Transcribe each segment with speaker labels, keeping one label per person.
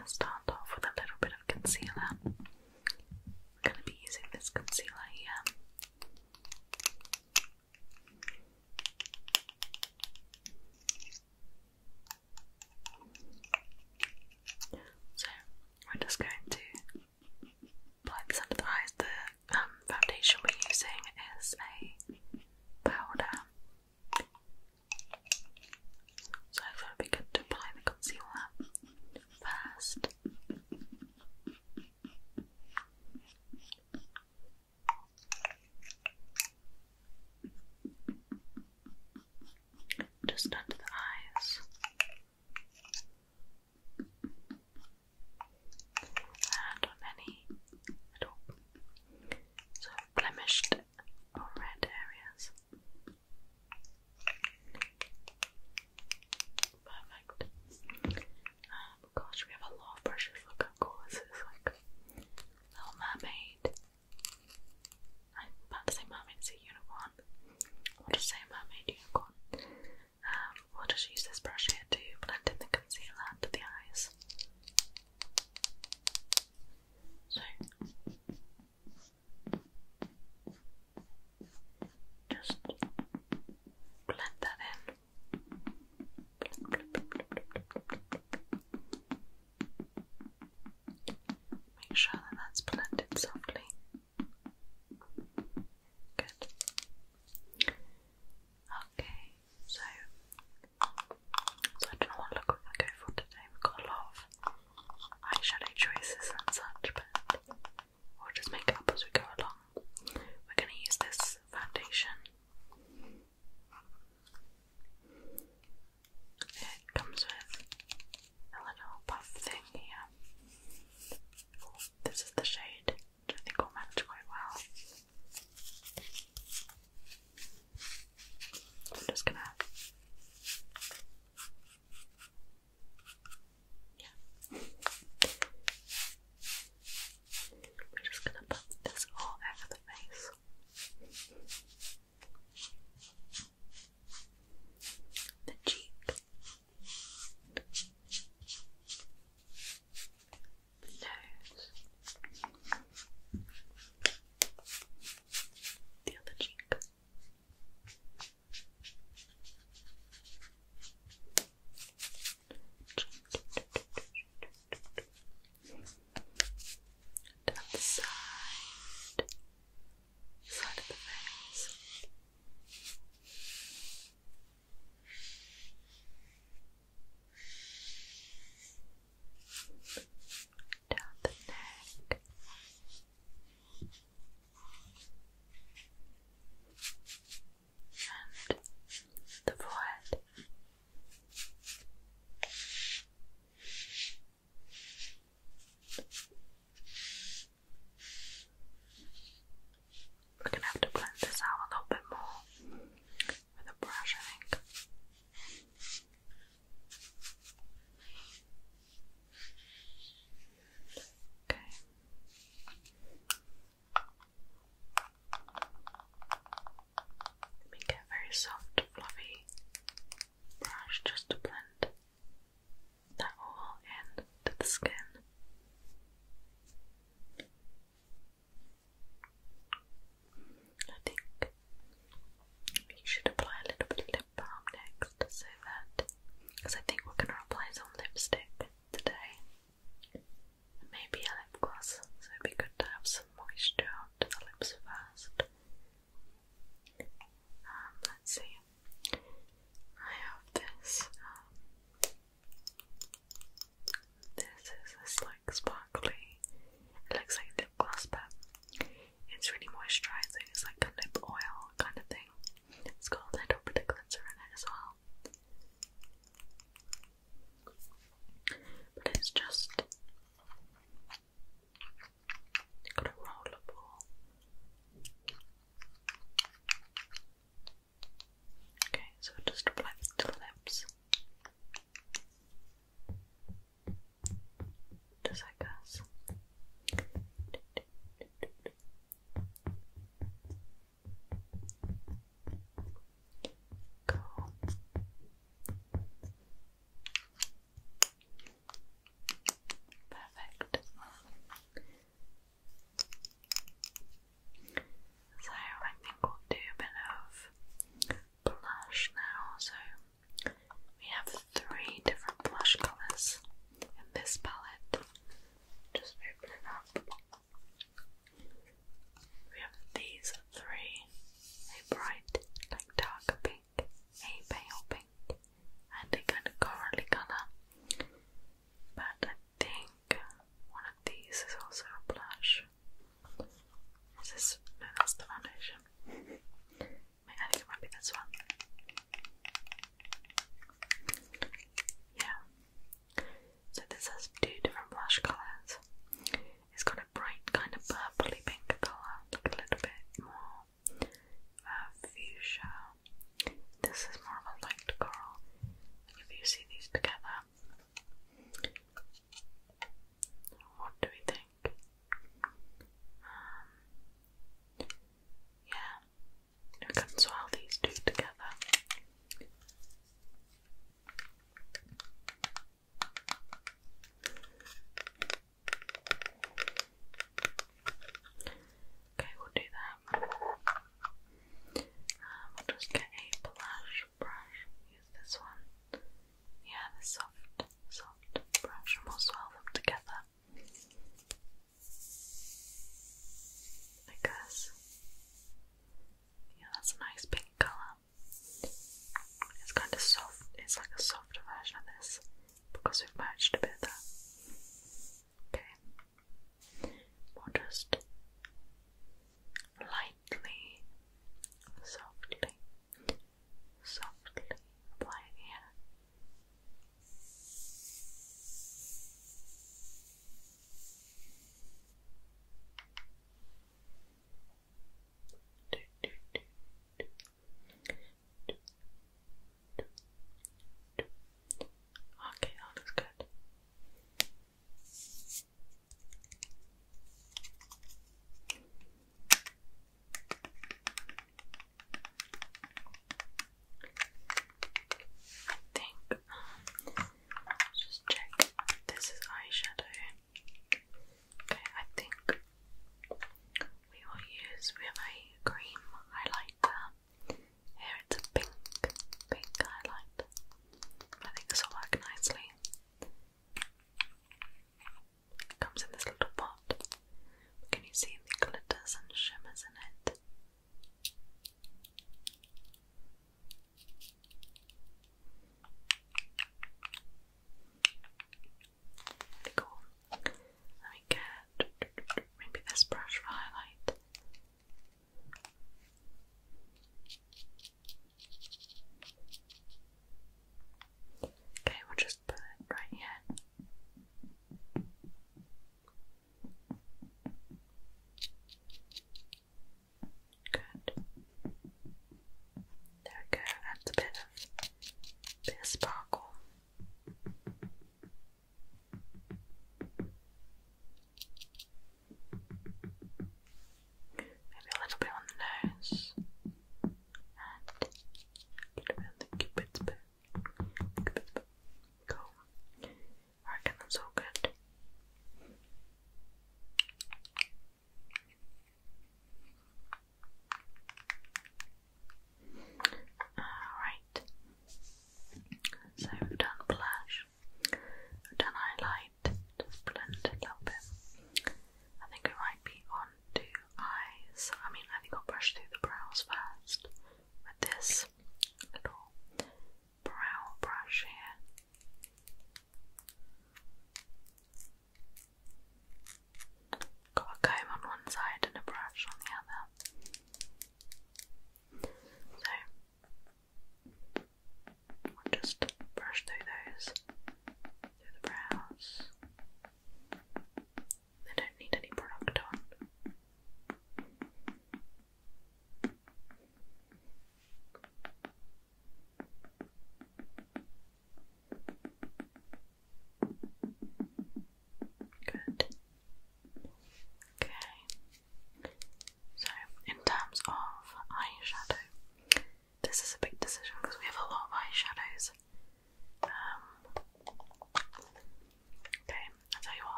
Speaker 1: going to start off with a little bit of concealer. We're going to be using this concealer here. So we're just going to apply this under the eyes. The foundation we're using is a powder, so I thought it'd be good to apply the concealer first. Just under the eyes. And on any little sort of blemished or red areas. Perfect. Gosh, we have a lot of brushes. Look how cool this is. Like Little Mermaid. I'm about to say mermaid, it's a unicorn. I'll just say mermaid unicorn. We'll just use this brush here to blend in the concealer under the eyes. So just blend that in. Make sure that that's blended softly. Good. Okay, so I don't know what look we're going to go for today. We've got a lot of eyeshadow choices and such, but we'll just make it up as we go along. We're going to use this foundation. It comes with a little puff thing here. This is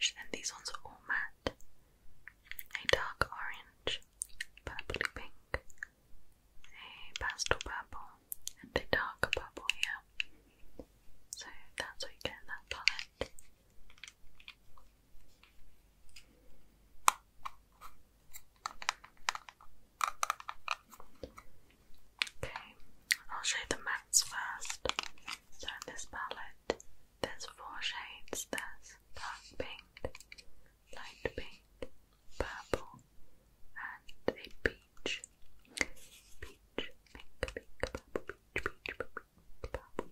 Speaker 1: orange, and these ones are all matte. A dark orange, purpley pink, a pastel purple, and a dark purple here. So that's what you get in that palette. Okay, I'll show you the mattes first. So in this palette, there's 4 shades. There's dark pink, light pink, purple, and a peach. Peach, pink, purple, peach, purple.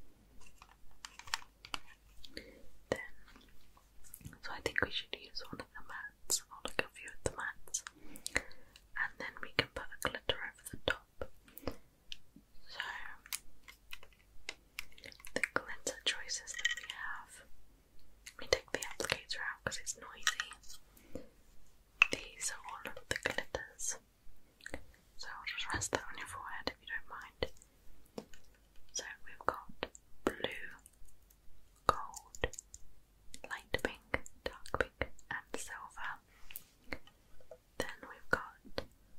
Speaker 1: Then, so I think we should use one of the mattes, or like a few of the mattes, and then we can put a glitter over the top. So, the glitter choices that we have, we take the applicator out because it's noisy. These are all of the glitters. So I'll just rest that on your forehead if you don't mind. So we've got blue, gold, light pink, dark pink, and silver. Then we've got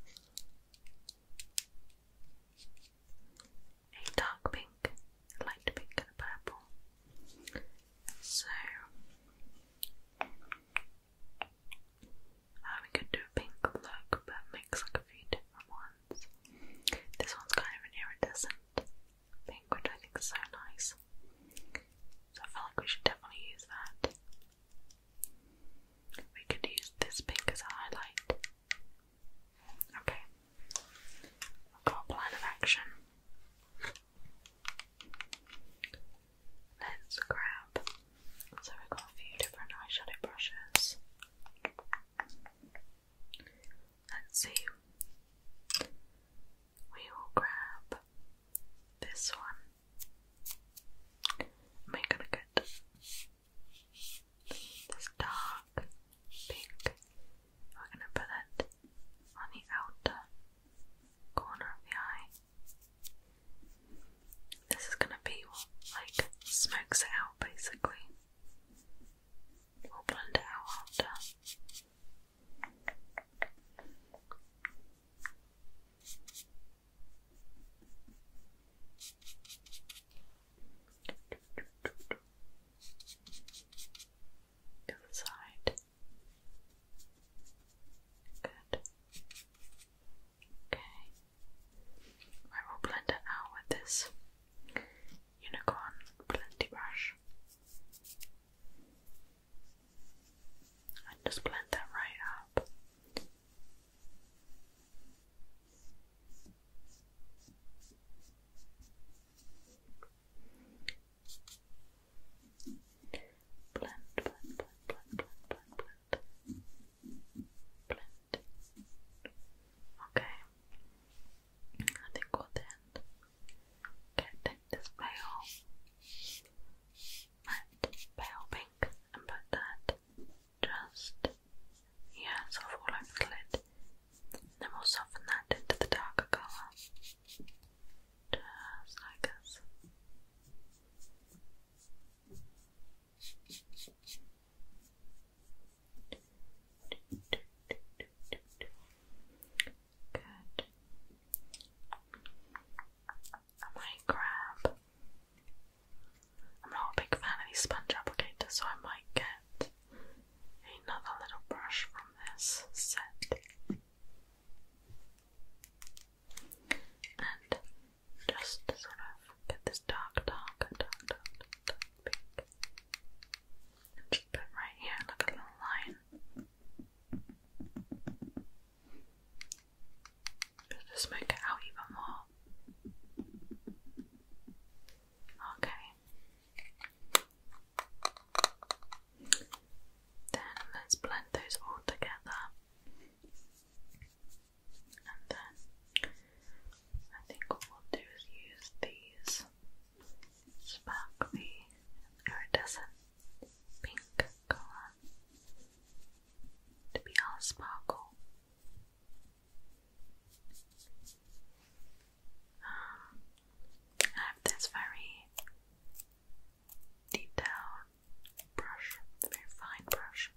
Speaker 1: a dark pink, light pink, and purple. So we could do a pink look, but mix like a few different ones. This one's kind of an iridescent pink, which I think is so nice. So I feel like we should definitely use that. We could use this pink as a highlight. Okay, I've got a plan of action. Let's grab. So we've got a few different eyeshadow brushes. Let's see. We will grab this one. We're gonna get this dark pink. We're gonna put it on the outer corner of the eye. This is gonna be what like smokes it out basically. We'll blend it out after. The other side. Good. Okay. I will blend it out with this unicorn blendy brush. And just blend that right up. Blend, blend, blend, blend, blend, blend, blend. Okay. I think we'll then get this pale pink and put that just sort of all over the lid. Then we'll soften that into the darker colour. Just like this. Good. I might grab. I'm not a big fan of these sponge applicators, so I might get another little brush from this set. And just sort of get this dark pink. And just put it right here like a little line. Just to smoke it out even more. Okay. Then let's blend those all together. And then I think what we'll do is use these sparkly iridescent pink colour to be our sparkle. I have this very detailed brush, very fine brush.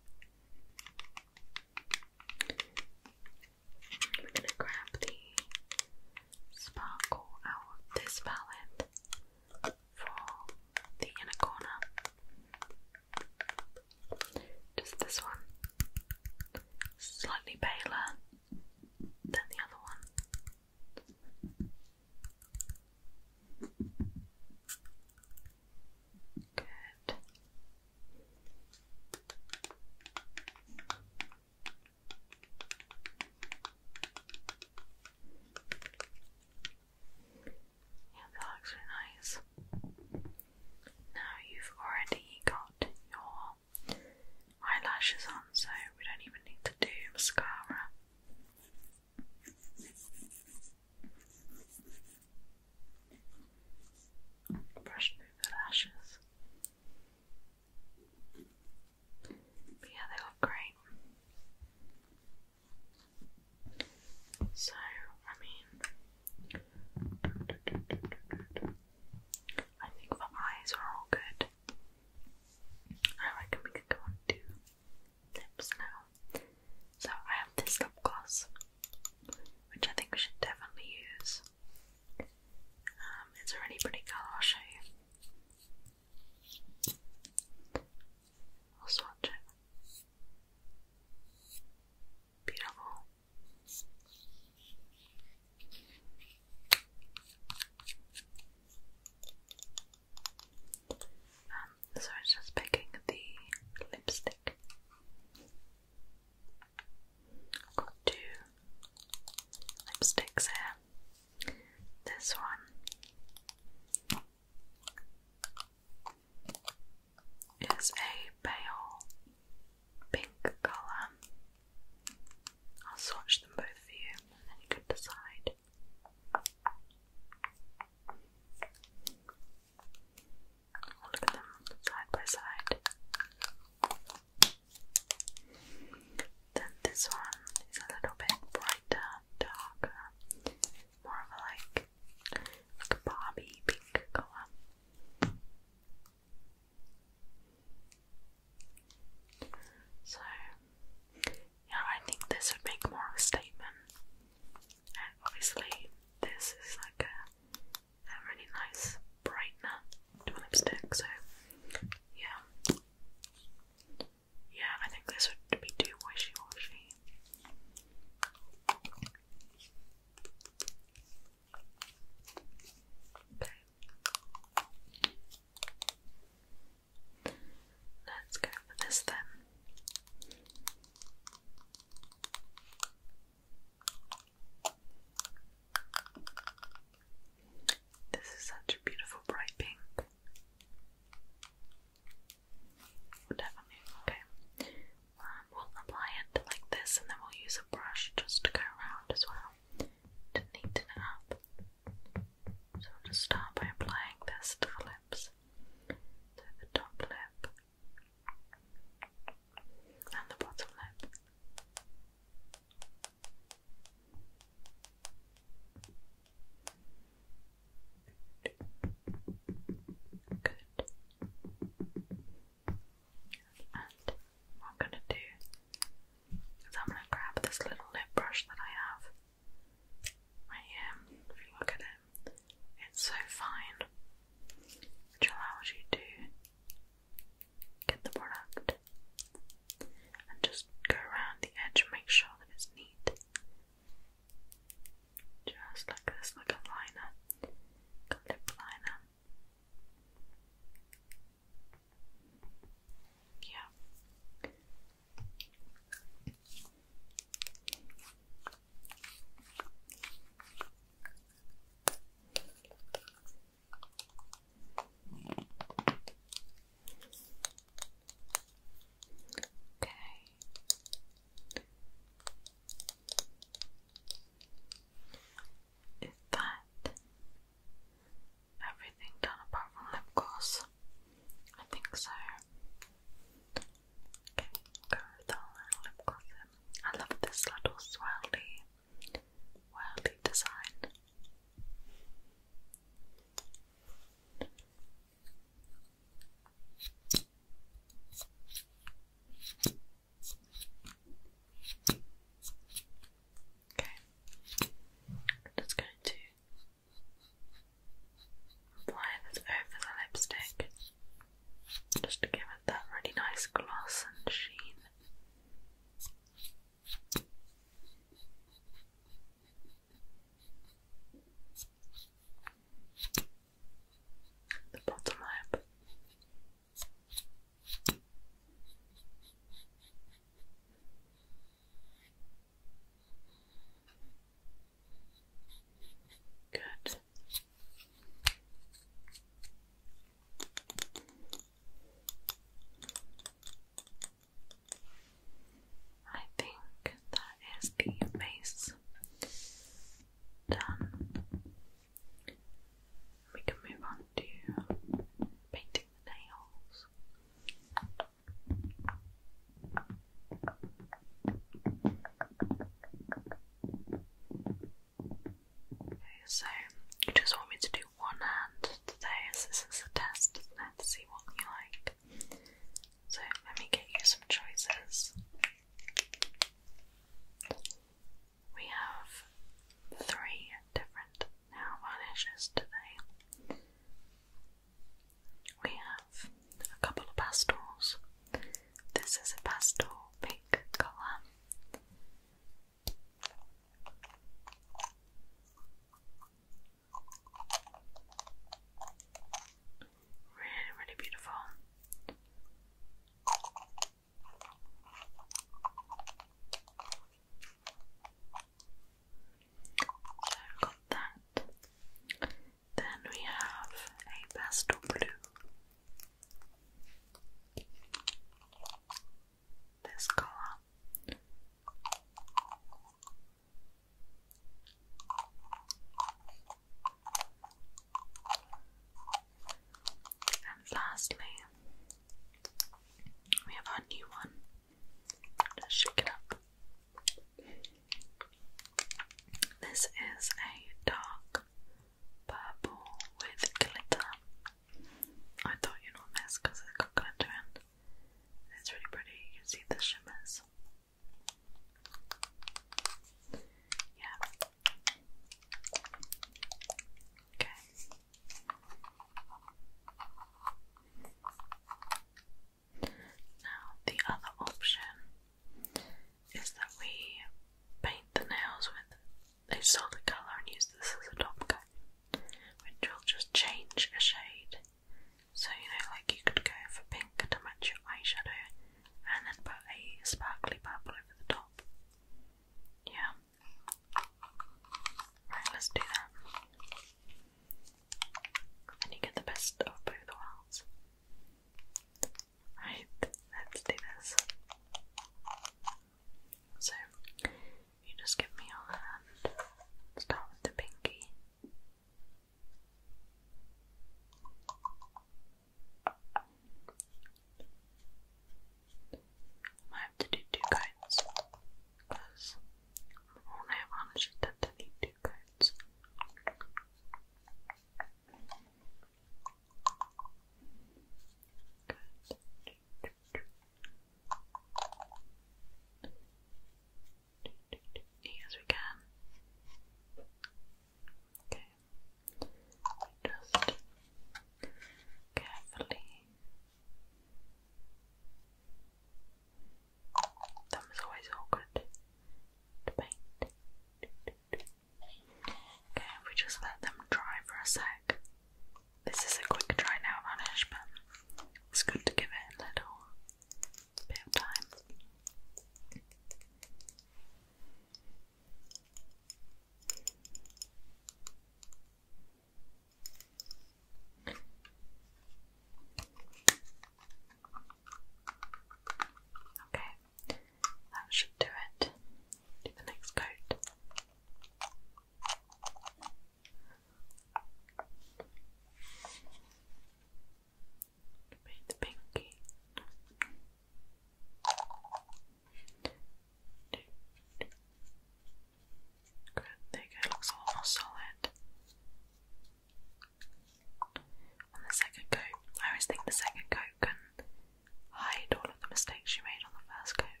Speaker 1: think the second coat can hide all of the mistakes you made on the first coat.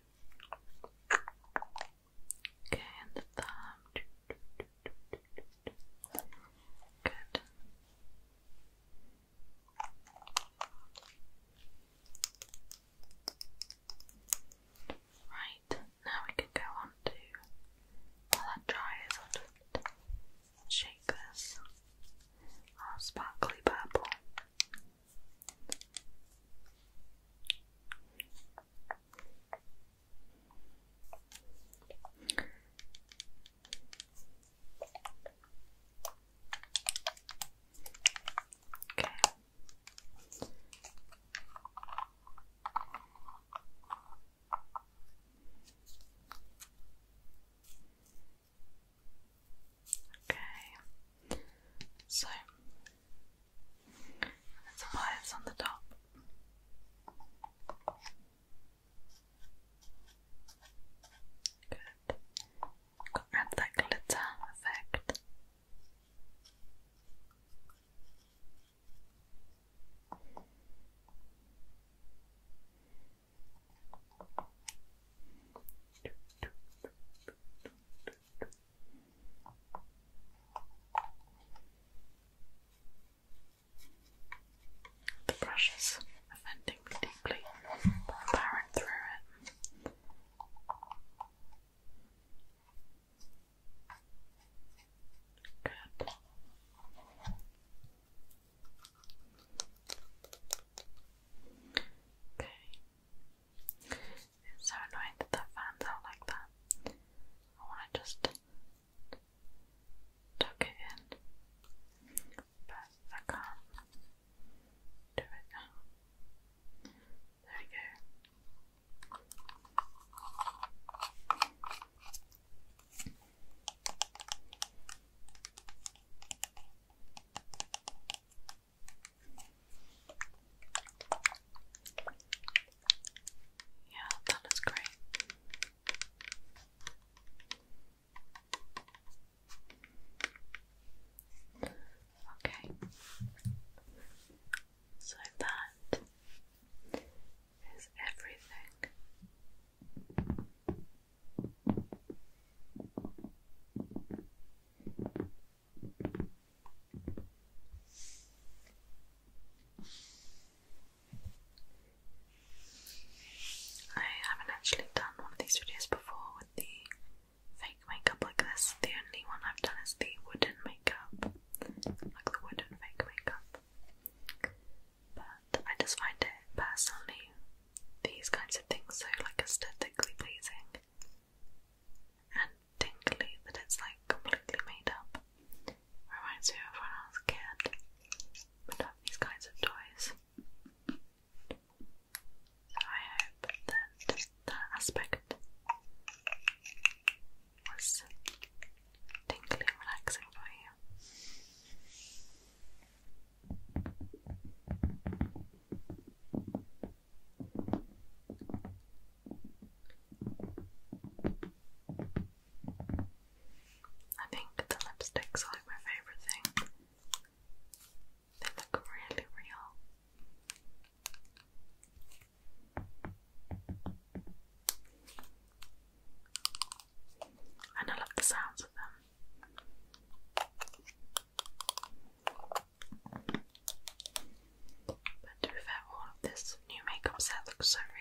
Speaker 1: Okay, and the thumb. Good. Right, now we can go on to, while that dries, I'll just shake this. Sparkly purple. Okay. Okay. So let's apply this on the top. Good. Add that glitter effect. The brush is offending me deeply, but I'm powering through it. Good. Okay. It's so annoying that that fans out like that. I want to just tuck it in, but I can't do it now. There we go. Yeah, that is great. Okay, so that is everything. I haven't actually done one of these videos before with the fake makeup like this. The only one I've done is the wooden makeup, like the wooden fake makeup. But I just find it personally, these kinds of things, so like aesthetically pleasing and tingly that it's like completely made up. Reminds me of when I was a kid, would have these kinds of toys. So I hope that that aspect was tingly and relaxing for you. I think the lipsticks are like my favourite thing. They look really real. And I love the sounds of them. But to be fair, all of this new makeup set looks so